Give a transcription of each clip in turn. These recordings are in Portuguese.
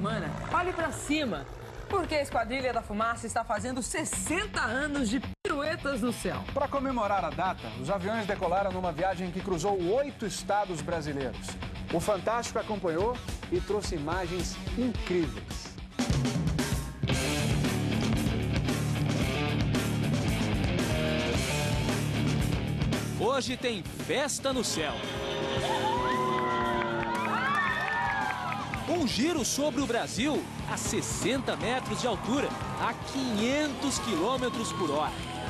semana, olhe pra cima, porque a Esquadrilha da Fumaça está fazendo 60 anos de piruetas no céu. Para comemorar a data, os aviões decolaram numa viagem que cruzou 8 estados brasileiros. O Fantástico acompanhou e trouxe imagens incríveis. Hoje tem festa no céu. Um giro sobre o Brasil a 60 metros de altura, a 500 km por hora.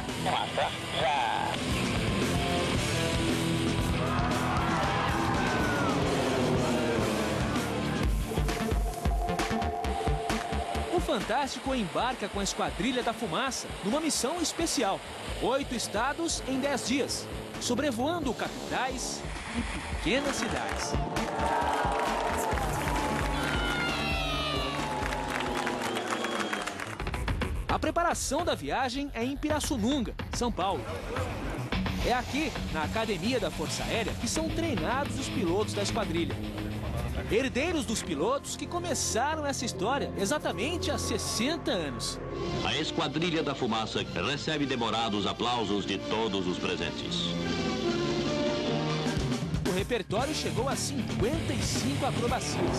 O Fantástico embarca com a Esquadrilha da Fumaça numa missão especial. 8 estados em 10 dias, sobrevoando capitais e pequenas cidades. A preparação da viagem é em Pirassununga, São Paulo. É aqui, na Academia da Força Aérea, que são treinados os pilotos da esquadrilha. Herdeiros dos pilotos que começaram essa história exatamente há 60 anos. A Esquadrilha da Fumaça recebe demorados aplausos de todos os presentes. O repertório chegou a 55 acrobacias.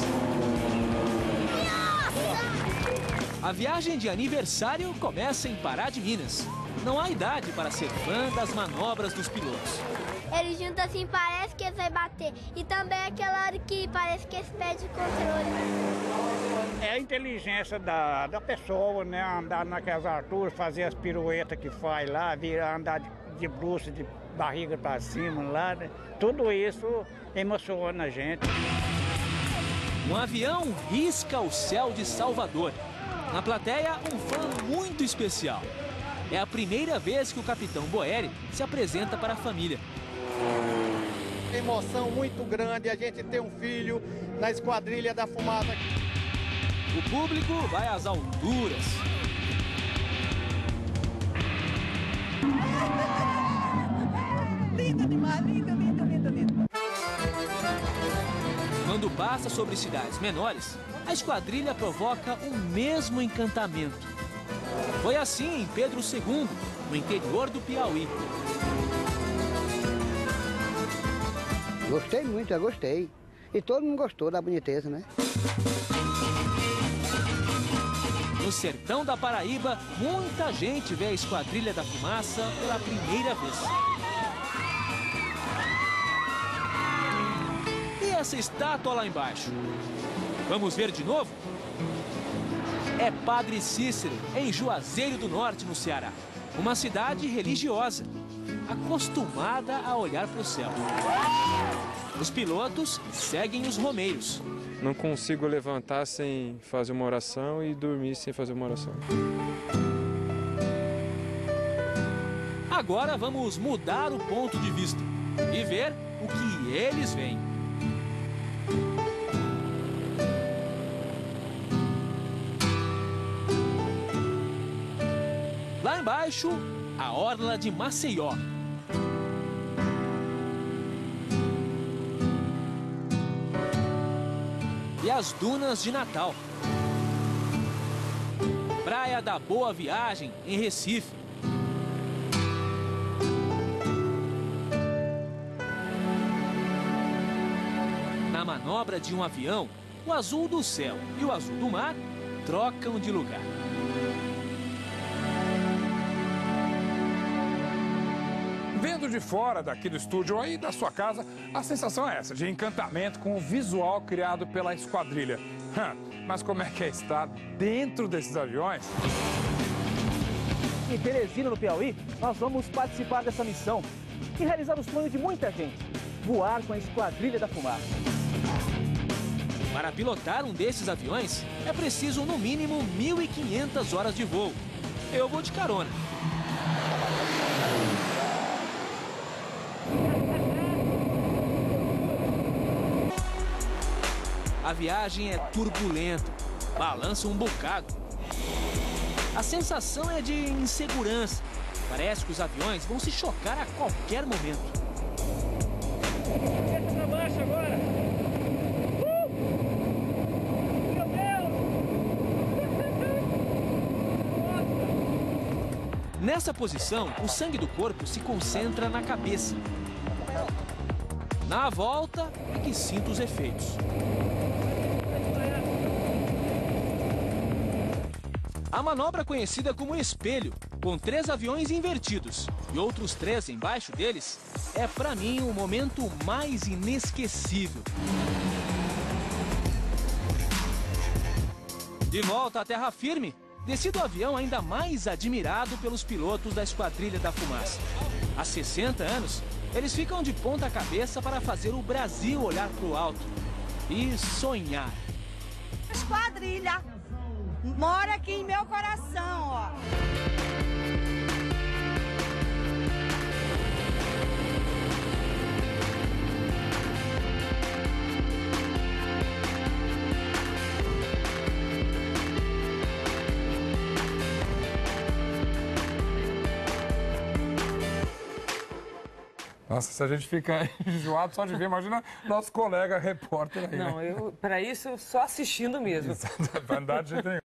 A viagem de aniversário começa em Pará de Minas. Não há idade para ser fã das manobras dos pilotos. Ele junta assim, parece que ele vai bater. E também aquela hora que parece que eles perdem o controle. É a inteligência da pessoa, né? Andar naquelas alturas, fazer as piruetas que faz lá, andar de bruços, de barriga para cima lá. Né? Tudo isso emociona a gente. Um avião risca o céu de Salvador. Na plateia, um fã muito especial. É a primeira vez que o capitão Boeri se apresenta para a família. Emoção muito grande a gente ter um filho na Esquadrilha da Fumaça. O público vai às alturas. Lindo demais, lindo, lindo, lindo, lindo. Quando passa sobre cidades menores, a esquadrilha provoca o mesmo encantamento. Foi assim em Pedro II, no interior do Piauí. Gostei muito, eu gostei. E todo mundo gostou da boniteza, né? No sertão da Paraíba, muita gente vê a Esquadrilha da Fumaça pela primeira vez. E essa estátua lá embaixo? Vamos ver de novo? É Padre Cícero, em Juazeiro do Norte, no Ceará. Uma cidade religiosa, acostumada a olhar para o céu. Os pilotos seguem os romeiros. Não consigo levantar sem fazer uma oração e dormir sem fazer uma oração. Agora vamos mudar o ponto de vista e ver o que eles veem. Lá embaixo, a orla de Maceió. E as dunas de Natal. Praia da Boa Viagem, em Recife. Na manobra de um avião, o azul do céu e o azul do mar trocam de lugar. Vendo de fora daqui do estúdio ou aí da sua casa, a sensação é essa, de encantamento com o visual criado pela esquadrilha. Mas como é que é estar dentro desses aviões? Em Teresina, no Piauí, nós vamos participar dessa missão e realizar o sonho de muita gente, voar com a Esquadrilha da Fumaça. Para pilotar um desses aviões, é preciso no mínimo 1.500 horas de voo. Eu vou de carona. A viagem é turbulenta, balança um bocado. A sensação é de insegurança. Parece que os aviões vão se chocar a qualquer momento. Para baixo agora! Meu Deus! Nessa posição, o sangue do corpo se concentra na cabeça. Na volta, é que sinto os efeitos. A manobra conhecida como espelho, com 3 aviões invertidos e outros 3 embaixo deles, é para mim o momento mais inesquecível. De volta à terra firme, desci do avião ainda mais admirado pelos pilotos da Esquadrilha da Fumaça. Há 60 anos, eles ficam de ponta cabeça para fazer o Brasil olhar para o alto e sonhar. Esquadrilha mora aqui em meu coração, ó. Nossa, se a gente fica enjoado só de ver, imagina nosso colega repórter aí. Não, né? para isso, só assistindo mesmo. Vai andar de jeito nenhum.